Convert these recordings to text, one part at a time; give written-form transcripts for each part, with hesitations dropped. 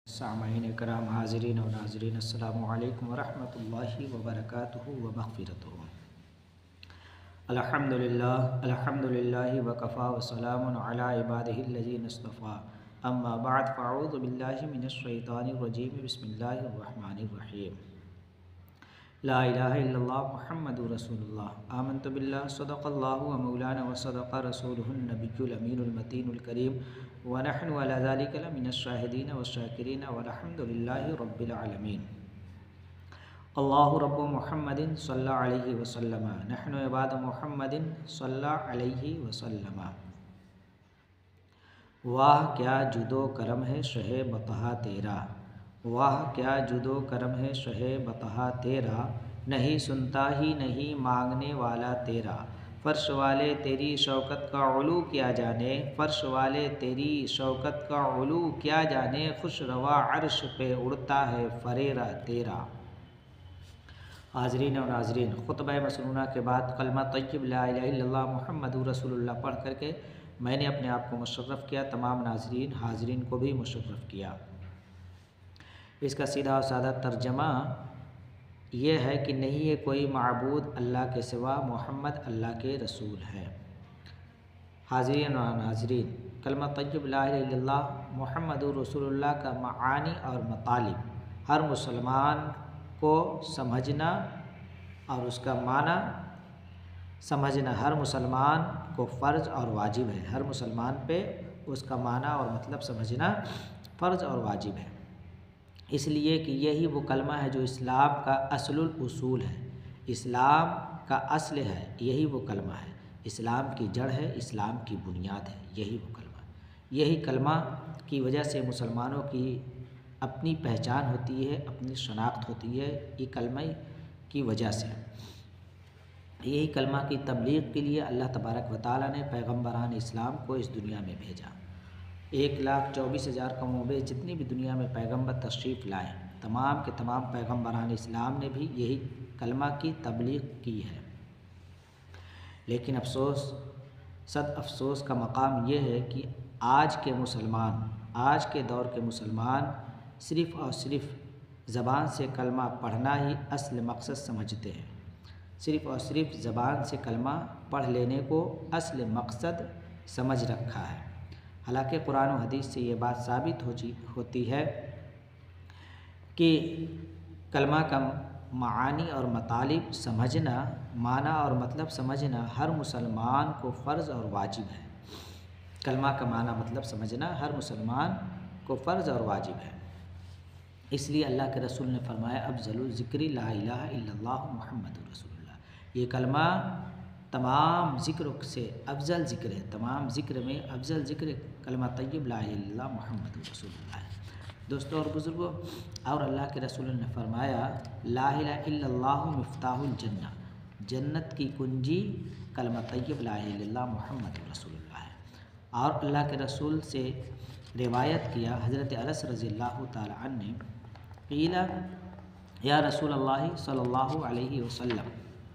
سامعین کرام، حاضرین و ناظرین، السلام علیکم ورحمۃ اللہ وبرکاتہ و مغفرتہ۔ الحمدللہ وکفا وسلام علی عبادہ الذین اصطفیٰ، اما بعد فاعوذ باللہ من الشیطان الرجیم، بسم اللہ الرحمن الرحیم۔ لا الہ الا اللہ محمد رسول اللہ، آمنت باللہ صدق اللہ و مولانا و صدق رسولہ النبی الامین المتین الکریم، ونحن علی ذلک لمن الشاہدین والشاکرین والحمد للہ رب العالمین۔ اللہ رب محمد صلی علیہ وسلم، نحن عباد محمد صلی علیہ وسلم۔ واہ کیا جود و کرم ہے شہ بطحہ تیرا، واہ کیا جود و کرم ہے شہ بطحہ تیرا، نہیں سنتا ہی نہیں مانگنے والا تیرا، فرش والے تیری شوکت کا علو کیا جانے، فرش والے تیری شوکت کا علو کیا جانے، خوش روا عرش پہ اڑتا ہے فریرہ تیرا۔ حاضرین و ناظرین، خطبہ مسنونہ کے بعد کلمہ طیب لا الہ الا اللہ محمد رسول اللہ پڑھ کر کے میں نے اپنے آپ کو مشرف کیا، تمام ناظرین حاضرین کو بھی مشرف کیا۔ اس کا سیدھا و سادہ ترجمہ یہ ہے کہ نہیں ہے کوئی معبود اللہ کے سوا، محمد اللہ کے رسول ہے۔ حاضرین و ناظرین، کلمہ طیب لا الہ الا اللہ محمد رسول اللہ کا معانی اور مطالب ہر مسلمان کو سمجھنا اور اس کا معنی سمجھنا ہر مسلمان کو فرض اور واجب ہے، ہر مسلمان پہ اس کا معنی اور مطلب سمجھنا فرض اور واجب ہے، اس لیے کہ یہی وہ کلمہ ہے جو اسلام کا اصل الاصول ہے، اسلام کا اصل ہے، یہی وہ کلمہ ہے، اسلام کی جڑ ہے، اسلام کی بنیاد ہے، یہی وہ کلمہ ہے۔ یہی کلمہ کی وجہ سے مسلمانوں کی اپنی پہچان ہوتی ہے، اپنی شناخت ہوتی ہے، یہ کلمہ کی وجہ سے۔ یہی کلمہ کی تبلیغ کے لیے اللہ تبارک و تعالیٰ نے پیغمبران اسلام کو اس دنیا میں بھیجا۔ 1,24,000 کم و بیش جتنی بھی دنیا میں پیغمبر تشریف لائے، تمام کے تمام پیغمبران اسلام نے بھی یہی کلمہ کی تبلیغ کی ہے۔ لیکن افسوس، صد افسوس کا مقام یہ ہے کہ آج کے مسلمان، آج کے دور کے مسلمان صرف اور صرف زبان سے کلمہ پڑھنا ہی اصل مقصد سمجھتے ہیں، صرف اور صرف زبان سے کلمہ پڑھ لینے کو اصل مقصد سمجھ رکھا ہے۔ حالانکہ قرآن و حدیث سے یہ بات ثابت ہوتی ہے کہ کلمہ کا معانی اور مطالب سمجھنا، معنی اور مطلب سمجھنا ہر مسلمان کو فرض اور واجب ہے۔ کلمہ کا معنی مطلب سمجھنا ہر مسلمان کو فرض اور واجب ہے۔ اس لیے اللہ کے رسول نے فرمایا افضل الذکر لا الہ الا اللہ محمد رسول اللہ۔ یہ کلمہ تمام ذکر سے افضل ذکر ہے، تمام ذکر میں افضل ذکر کلمہ طیب لا الہ الا اللہ محمد رسول اللہ ہے۔ دوستوں اور بزرگوں، اور اللہ کے رسول نے فرمایا لا الہ الا اللہ مفتاح الجنہ، جنت کی کنجی کلمہ طیب لا الہ الا اللہ محمد رسول اللہ ہے۔ اور اللہ کے رسول سے روایت کیا حضرت انس رضی اللہ تعالی عنہ نے، قیل یا رسول اللہ صلی اللہ علیہ وسلم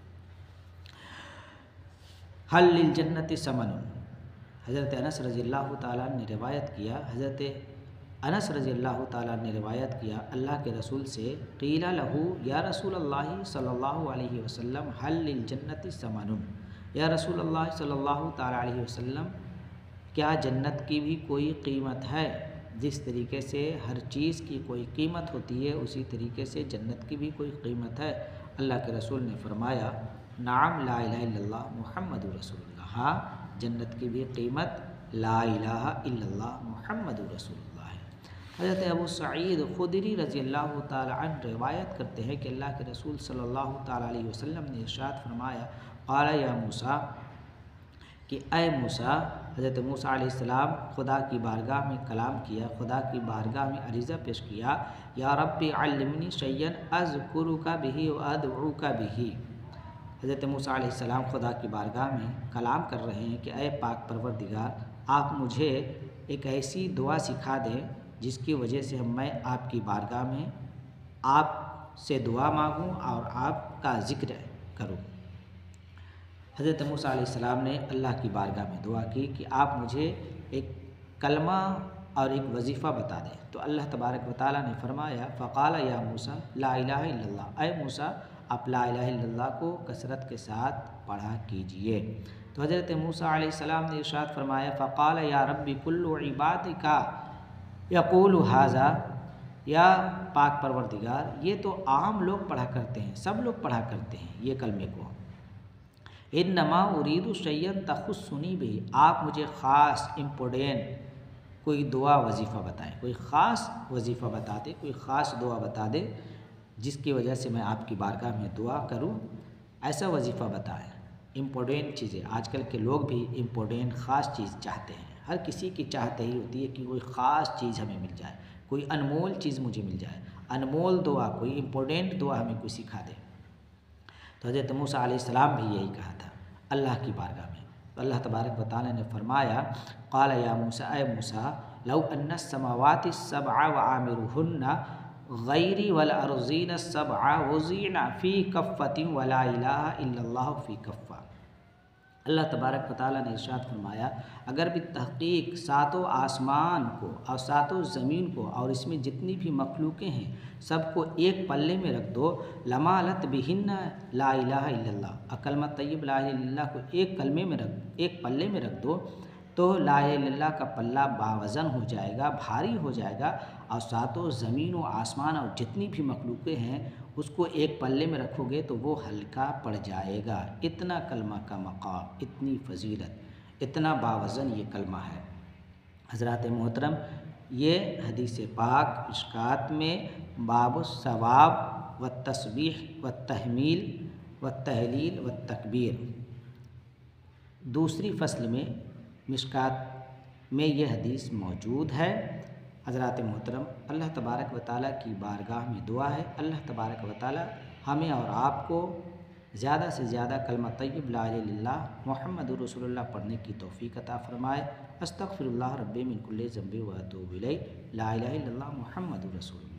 حل للجنت ثمن، حضرت انس رضی اللہ تعالیٰ نے روایت کیا، حضرت انس رضی اللہ تعالیٰ نے روایت کیا اللہ کے رسول سے، قیل لہو یا رسول اللہ صلی اللہ علیہ وسلم حل للجنت ثمن، یا رسول اللہ صلی اللہ تعالیٰ علیہ وسلم کیا جنت کی بھی کوئی قیمت ہے؟ جس طریقے سے ہر چیز کی کوئی قیمت ہوتی ہے، اسی طریقے سے جنت کی بھی کوئی قیمت ہے؟ اللہ کے رسول نے فرمایا نعم لا الہ الا اللہ محمد رسول اللہ، ہاں جنت کی بھی قیمت لا الہ الا اللہ محمد رسول اللہ ہے۔ حضرت ابو سعید خدری رضی اللہ تعالی عنہ روایت کرتے ہیں کہ اللہ کے رسول صلی اللہ تعالی علیہ وسلم نے ارشاد فرمایا قال یا موسیٰ، کہ اے موسیٰ، حضرت موسیٰ علیہ السلام خدا کی بارگاہ میں کلام کیا، خدا کی بارگاہ میں عریضہ پیش کیا، یا رب علمنی شیئا اذکرک بہ وادعوک بہ۔ حضرت موسیٰ علیہ السلام خدا کی بارگاہ میں کلام کر رہے ہیں کہ اے پاک پروردگار، آپ مجھے ایک ایسی دعا سکھا دیں جس کی وجہ سے میں آپ کی بارگاہ میں آپ سے دعا مانگوں اور آپ کا ذکر کروں۔ حضرت موسیٰ علیہ السلام نے اللہ کی بارگاہ میں دعا کی کہ آپ مجھے ایک کلمہ اور ایک وظیفہ بتا دے۔ تو اللہ تبارک و تعالیٰ نے فرمایا فقال یا موسیٰ لا الہ الا اللہ، اے موسیٰ آپ لا الہ الا اللہ کو کثرت کے ساتھ پڑھا کیجئے۔ تو حضرت موسیٰ علیہ السلام نے ارشاد فرمایا فقال یا ربی کل عبادک یقول ھذا، یا پاک پروردگار یہ تو عام لوگ پڑھا کرتے ہیں، سب لوگ پڑھا کرتے ہیں یہ کلمے کو، انما ارید شیئا تخصنی بہ، آپ مجھے خاص امپورٹینٹ کوئی دعا وظیفہ بتائیں، کوئی خاص وظیفہ بتا دے، کوئی خاص دعا بتا دے جس کی وجہ سے میں آپ کی بارگاہ میں دعا کروں، ایسا وظیفہ بتائیں۔ امپورٹینٹ چیزیں، آج کل کے لوگ بھی امپورٹینٹ خاص چیز چاہتے ہیں، ہر کسی کی چاہت یہی ہوتی ہے کہ کوئی خاص چیز ہمیں مل جائے، کوئی انمول چیز مجھے مل جائے، انمول دعا، کوئی امپورٹینٹ دعا ہمیں کوئی سکھا دے۔ تو حضرت موسیٰ علیہ السلام بھی یہی کہا تھا اللہ کی بارگاہ میں۔ تو اللہ تبارک و تعالیٰ نے فرمایا قال یا موسیٰ، اے موسیٰ لو ان السماوات السبع وعامرهن غیری والارضین السبع وضعن فی کفۃ ولا الہ الا اللہ فی کفۃ۔ اللہ تبارک و تعالیٰ نے ارشاد فرمایا اگر بھی تحقیق ساتوں آسمان کو اور ساتوں زمین کو اور اس میں جتنی بھی مخلوقیں ہیں سب کو ایک پلے میں رکھ دو، لمالت بہن لا الہ الا اللہ، کلمہ طیب لا الہ الا اللہ کو ایک پلے میں رکھ دو تو لا الہ الا اللہ کا پلہ باوزن ہو جائے گا، بھاری ہو جائے گا، اور ساتوں زمین و آسمان اور جتنی بھی مخلوقیں ہیں اس کو ایک پلے میں رکھو گے تو وہ ہلکا پڑ جائے گا۔ اتنا کلمہ کا مقام، اتنی فضیلت، اتنا باوزن یہ کلمہ ہے۔ حضرات محترم، یہ حدیث پاک مشکات میں باب الثواب والتسبیح والتحمیل والتہلیل والتکبیر، دوسری فصل میں مشکات میں یہ حدیث موجود ہے۔ حضرات محترم، اللہ تبارک و تعالیٰ کی بارگاہ میں دعا ہے اللہ تبارک و تعالیٰ ہمیں اور آپ کو زیادہ سے زیادہ کلمہ طیب لا الہ الا اللہ محمد رسول اللہ پڑھنے کی توفیق عطا فرمائے۔ استغفر اللہ ربی من کل ذنب و اتوب الیہ، لا الہ الا اللہ محمد رسول اللہ۔